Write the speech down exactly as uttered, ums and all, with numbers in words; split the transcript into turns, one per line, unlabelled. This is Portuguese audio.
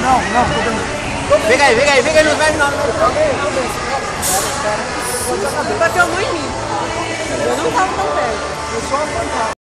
Não, não, tô dando.
Fica aí, fica aí, fica aí, não vai não.
Bateu a mão em mim. Eu não tava tão perto.
Eu só apontar.